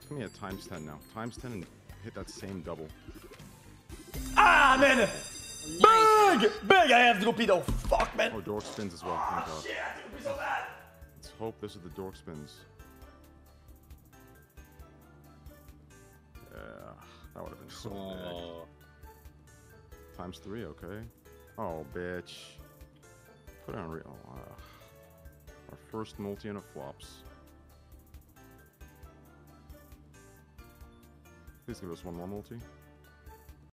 Give me a times 10 now. Times 10 and hit that same double. Ah, man! Nice. Big! I have Drupido. Fuck, man. Oh, dork spins as well. Thank God. Shit, it would be so bad. Let's hope this is the dork spins. Yeah, that would have been so big. Times 3, okay. Oh, bitch. Put it on our first multi and it flops. Please give us one more multi.